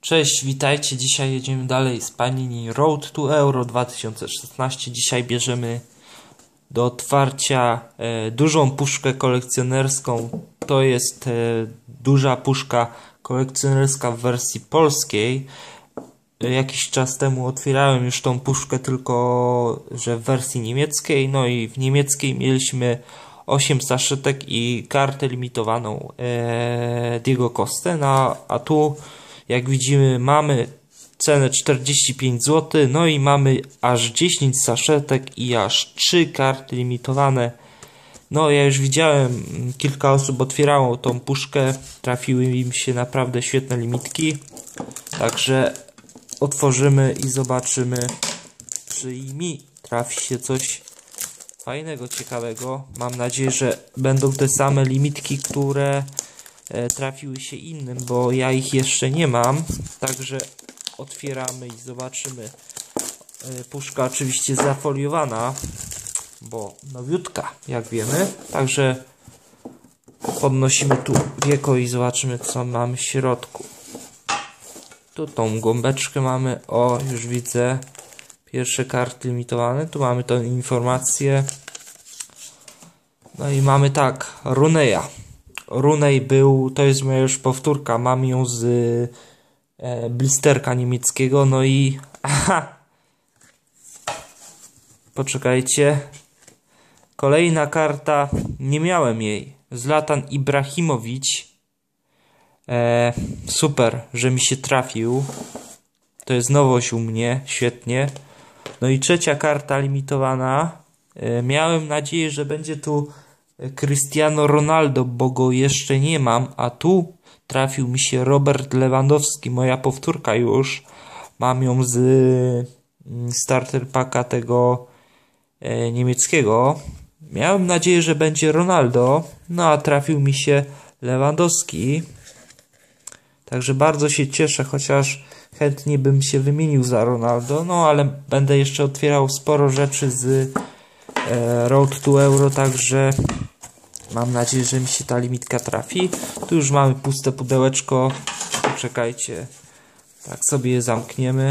Cześć, witajcie. Dzisiaj jedziemy dalej z Panini Road to Euro 2016. Dzisiaj bierzemy do otwarcia dużą puszkę kolekcjonerską. To jest duża puszka kolekcjonerska w wersji polskiej. Jakiś czas temu otwierałem już tą puszkę, tylko że w wersji niemieckiej. No i w niemieckiej mieliśmy 8 saszetek i kartę limitowaną Diego Costę. No, a tu jak widzimy mamy cenę 45 zł, no i mamy aż 10 saszetek i aż 3 karty limitowane. No ja już widziałem, kilka osób otwierało tą puszkę, trafiły im się naprawdę świetne limitki. Także otworzymy i zobaczymy, czy i mi trafi się coś fajnego, ciekawego. Mam nadzieję, że będą te same limitki, które trafiły się innym, bo ja ich jeszcze nie mam. Także otwieramy i zobaczymy. Puszka oczywiście zafoliowana, bo nowiutka, jak wiemy. Także podnosimy tu wieko i zobaczymy, co mamy w środku. Tu tą gąbeczkę mamy. O, już widzę pierwsze karty limitowane. Tu mamy tę informację. No i mamy tak, Runeya. Runej był, to jest moja już powtórka, mam ją z blisterka niemieckiego, no i aha, poczekajcie, kolejna karta, nie miałem jej, Zlatan Ibrahimowicz, super, że mi się trafił, to jest nowość u mnie, świetnie. No i trzecia karta limitowana, miałem nadzieję, że będzie tu Cristiano Ronaldo, bo go jeszcze nie mam, a tu trafił mi się Robert Lewandowski, moja powtórka już. Mam ją z starter packa tego niemieckiego. Miałem nadzieję, że będzie Ronaldo, no a trafił mi się Lewandowski. Także bardzo się cieszę, chociaż chętnie bym się wymienił za Ronaldo, no ale będę jeszcze otwierał sporo rzeczy z Road to Euro, także mam nadzieję, że mi się ta limitka trafi. Tu już mamy puste pudełeczko. Poczekajcie. Tak sobie je zamkniemy.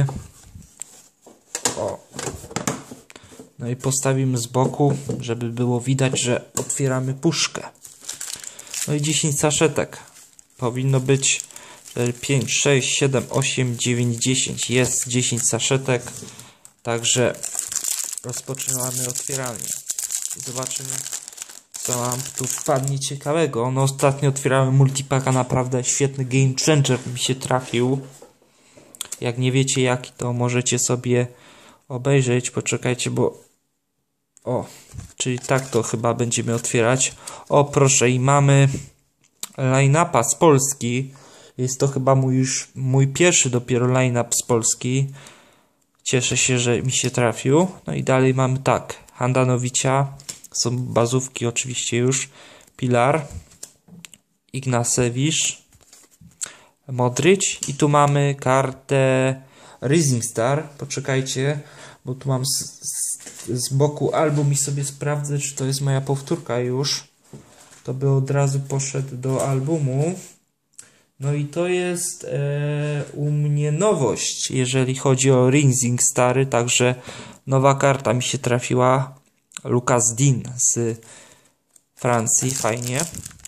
O. No i postawimy z boku, żeby było widać, że otwieramy puszkę. No i 10 saszetek. Powinno być 4, 5, 6, 7, 8, 9, 10. Jest 10 saszetek. Także rozpoczynamy otwieranie. I zobaczymy, co nam tu wpadnie ciekawego. No ostatnio otwierałem multipaka, naprawdę świetny game changer mi się trafił. Jak nie wiecie jaki, to możecie sobie obejrzeć. Poczekajcie, bo o, czyli tak to chyba będziemy otwierać. O proszę, i mamy line-upa z Polski. Jest to chyba mój pierwszy dopiero line-up z Polski. Cieszę się, że mi się trafił. No i dalej mamy tak, Handanowicza. Są bazówki oczywiście już. Pilar, Ignacewicz, Modric i tu mamy kartę Rising Star. Poczekajcie, bo tu mam z boku album i sobie sprawdzę, czy to jest moja powtórka już. To by od razu poszedł do albumu. No i to jest u mnie nowość, jeżeli chodzi o Rising Stary, także nowa karta mi się trafiła. Lucas Dean z Francji, fajnie.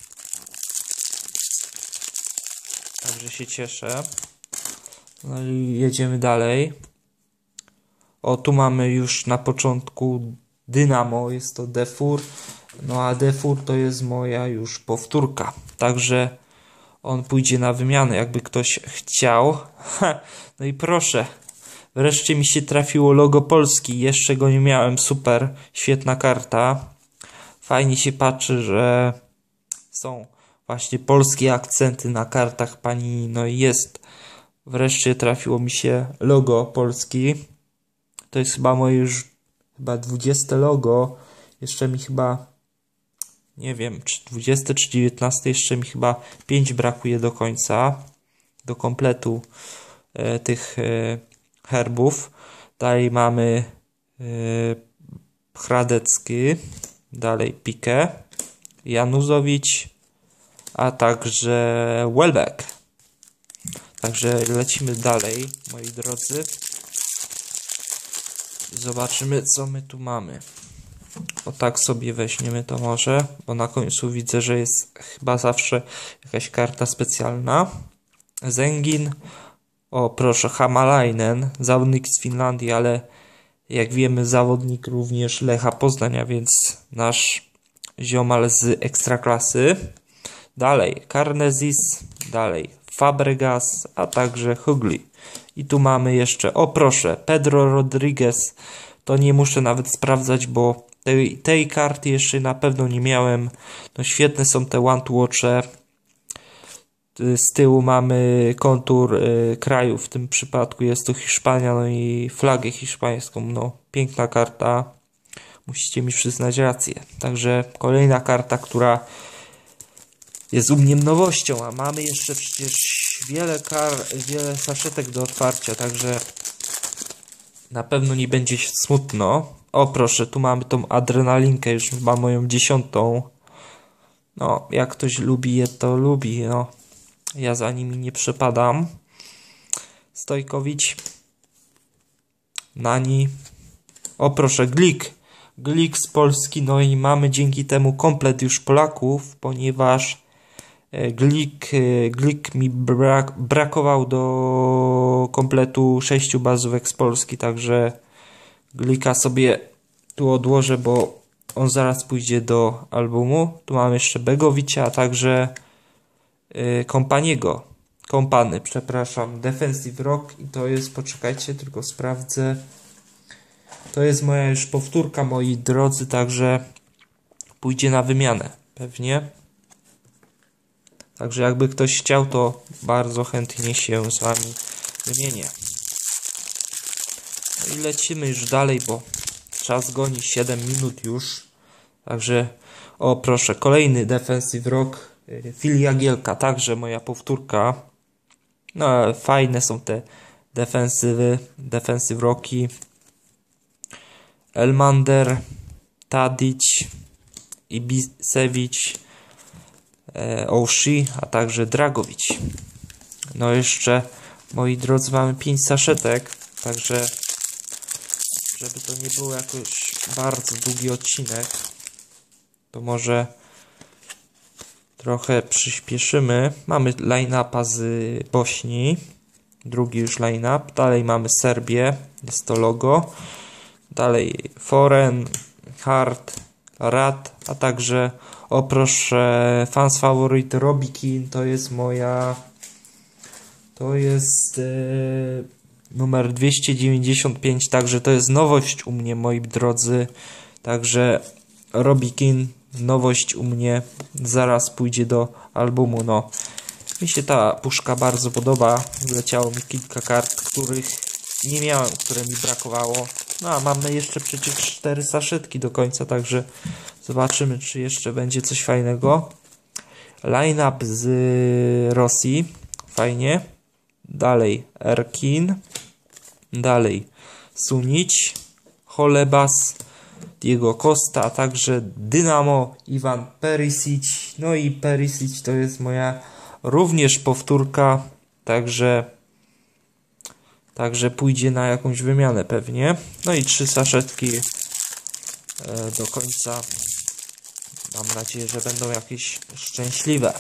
Także się cieszę. No i jedziemy dalej. O, tu mamy już na początku Dynamo, jest to Defur. No a Defur to jest moja już powtórka. Także on pójdzie na wymianę, jakby ktoś chciał. No i proszę. Wreszcie mi się trafiło logo Polski. Jeszcze go nie miałem. Super. Świetna karta. Fajnie się patrzy, że są właśnie polskie akcenty na kartach Panini. No i jest. Wreszcie trafiło mi się logo Polski. To jest chyba moje już 20 logo. Jeszcze mi chyba, nie wiem, czy 20 czy 19. Jeszcze mi chyba 5 brakuje do końca. Do kompletu tych herbów. Dalej mamy Hradecki, dalej Piqué, Januzowicz, a także Welbeck. Także lecimy dalej, moi drodzy. Zobaczymy, co my tu mamy. O tak sobie weźmiemy to może, bo na końcu widzę, że jest chyba zawsze jakaś karta specjalna. Zengin. O proszę, Hamalainen, zawodnik z Finlandii, ale jak wiemy zawodnik również Lecha Poznania, więc nasz ziomal z ekstraklasy. Dalej Karnezis, dalej Fabregas, a także Hugli. I tu mamy jeszcze, o proszę, Pedro Rodriguez. To nie muszę nawet sprawdzać, bo tej karty jeszcze na pewno nie miałem. No świetne są te one-to-watche. Z tyłu mamy kontur kraju, w tym przypadku jest to Hiszpania, no i flagę hiszpańską. No piękna karta, musicie mi przyznać rację. Także kolejna karta, która jest u mnie nowością, a mamy jeszcze przecież wiele saszetek do otwarcia, także na pewno nie będzie smutno. O proszę, tu mamy tą adrenalinkę, już chyba moją 10. No, jak ktoś lubi je, to lubi, no. Ja za nimi nie przepadam. Stojkowicz. Nani. O proszę, Glik. Glik z Polski, no i mamy dzięki temu komplet już Polaków, ponieważ Glik mi brakował do kompletu 6 bazówek z Polski, także Glika sobie tu odłożę, bo on zaraz pójdzie do albumu. Tu mamy jeszcze Begowicia, a także Kompany, przepraszam, Defensive Rock i to jest, poczekajcie, tylko sprawdzę. To jest moja już powtórka, moi drodzy, także pójdzie na wymianę, pewnie. Także jakby ktoś chciał, to bardzo chętnie się z wami wymienię. No i lecimy już dalej, bo czas goni, 7 minut już. Także, o proszę, kolejny Defensive Rock, Phil Jagielka, także moja powtórka. No fajne są te Defensive Rocki. Elmander, Tadic, Ibisewicz, Oshie, a także Dragowicz. No jeszcze, moi drodzy, mamy 5 saszetek, także żeby to nie było jakoś bardzo długi odcinek, to może trochę przyspieszymy. Mamy line-upa z Bośni, drugi już line-up. Dalej mamy Serbię, jest to logo. Dalej Foren, Hart, Rad, a także, o proszę, fans faworyt Robikin, to jest moja, to jest numer 295, także to jest nowość u mnie, moi drodzy, także Robikin, nowość u mnie, zaraz pójdzie do albumu. No, mi się ta puszka bardzo podoba, wleciało mi kilka kart, których nie miałem, które mi brakowało. No a mamy jeszcze przecież 4 saszetki do końca, także zobaczymy, czy jeszcze będzie coś fajnego. Line-up z Rosji, fajnie. Dalej Erkin, dalej Sunic, Holebas, Diego Costa, a także Dynamo, Ivan Perisic. No i Perisic to jest moja również powtórka, także pójdzie na jakąś wymianę pewnie. No i 3 saszetki do końca. Mam nadzieję, że będą jakieś szczęśliwe.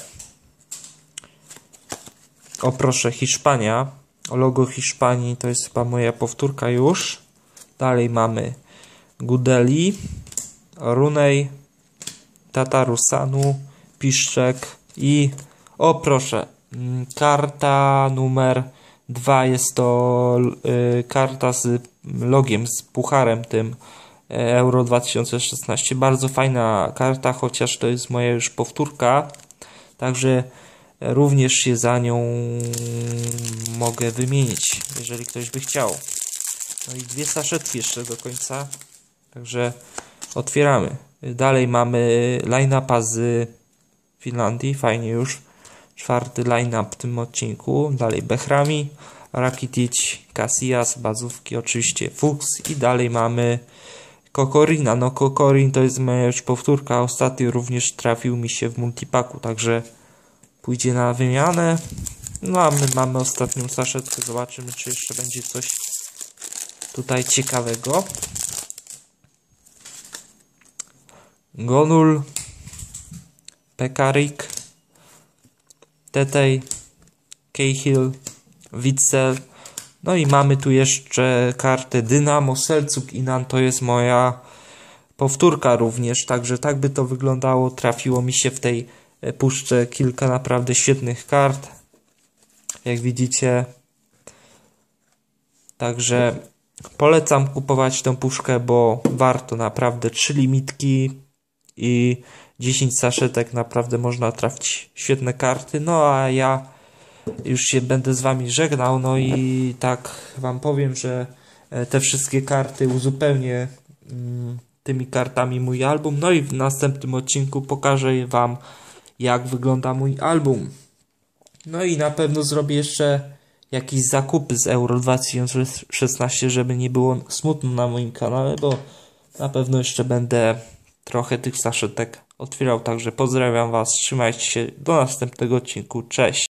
O proszę, Hiszpania. Logo Hiszpanii to jest chyba moja powtórka już. Dalej mamy Gudeli, Runej, Tatarusanu, Piszczek i, o proszę, karta numer 2, jest to karta z logiem, z pucharem tym Euro 2016. Bardzo fajna karta, chociaż to jest moja już powtórka, także również się za nią mogę wymienić, jeżeli ktoś by chciał. No i 2 saszetki jeszcze do końca, także otwieramy. Dalej mamy line-upa z Finlandii, fajnie już. 4. line-up w tym odcinku. Dalej Behrami, Rakitic, Casillas, bazówki oczywiście, Fuchs i dalej mamy Kokorina. No Kokorin to jest moja już powtórka, ostatnio również trafił mi się w multipaku, także pójdzie na wymianę. No a my mamy ostatnią saszetkę. Zobaczymy, czy jeszcze będzie coś tutaj ciekawego. Gonul, Pekarik, Tetej, Cahill, Witzel. No i mamy tu jeszcze kartę Dynamo, Selçuk Inan, to jest moja powtórka również, także tak by to wyglądało. Trafiło mi się w tej puszce kilka naprawdę świetnych kart, jak widzicie. Także polecam kupować tę puszkę, bo warto naprawdę. 3 limitki i 10 saszetek, naprawdę można trafić świetne karty. No a ja już się będę z wami żegnał, no i tak wam powiem, że te wszystkie karty uzupełnię tymi kartami mój album, no i w następnym odcinku pokażę wam, jak wygląda mój album. No i na pewno zrobię jeszcze jakieś zakupy z Euro 2016, żeby nie było smutno na moim kanale, bo na pewno jeszcze będę trochę tych saszetek otwierał. Także pozdrawiam was, trzymajcie się, do następnego odcinku, cześć!